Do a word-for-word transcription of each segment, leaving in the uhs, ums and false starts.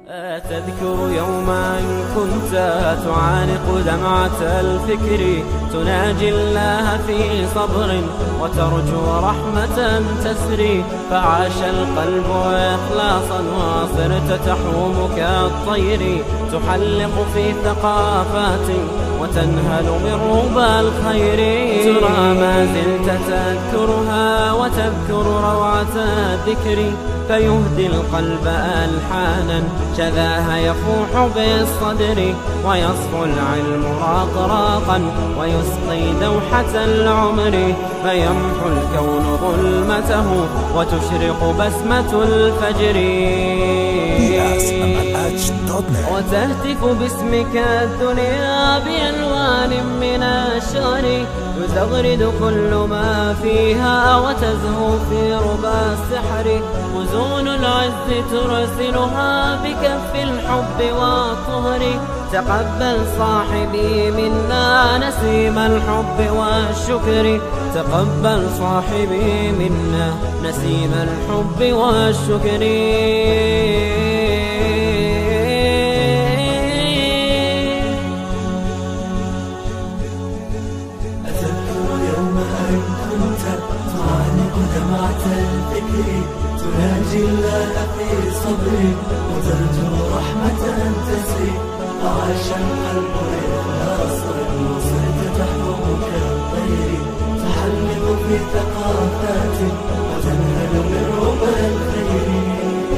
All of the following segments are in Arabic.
تذكر يوما كنت تعانق دمعة الفكر، تناجي الله في صبر وترجو رحمة تسري، فعاش القلب إخلاصا وصرت تحوم كالطير، تحلق في ثقافات وتنهل من ربى الخير. ترى ما زلت تذكرها وتذكر روعة الذكر، فيهدي القلب ألحانا شذاها يفوح بالصدر، ويصفو العلم راقراقا ويسقي دوحة العمر، فيمحو الكون ظلمته وتشرق بسمة الفجر، وتهتف باسمك الدنيا بألوان من الشعر، يزغرد كل ما فيها وتزهو في ربى السحر، وزون العز ترسلها بكف الحب والطهر، تقبل صاحبي منا نسيم الحب والشكر، تقبل صاحبي منا نسيم الحب والشكر. دمعة الفكر، تناجي الله في صبر وترجو رحمة تسري، فعاش القلب إخلاصا وصرت تحوم كالطير، تحلق في ثقافات وتنهل من ربى الخير.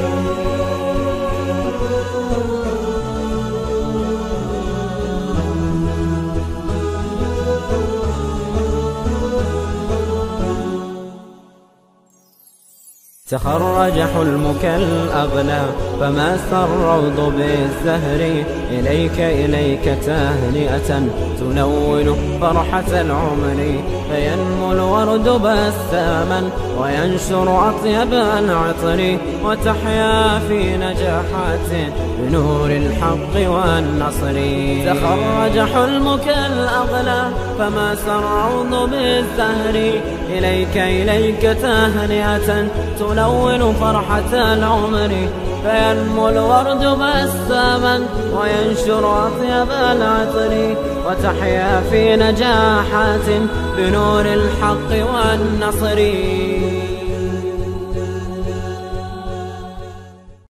تخرج حلمك الأغلى فما الروض بالزهر، إليك إليك تهنئة تلون فرحة العمر، فينمو الورد بساما وينشر أطيب العطر، وتحيا في نجاحات بنور الحق والنصر. تخرج حلمك الأغلى فما الروض بالزهر، إليك إليك تهنئة تلون فرحة العمر، فينمو الورد بساما وينشر أطيب العطر، وتحيا في نجاحات بنور الحق والنصر.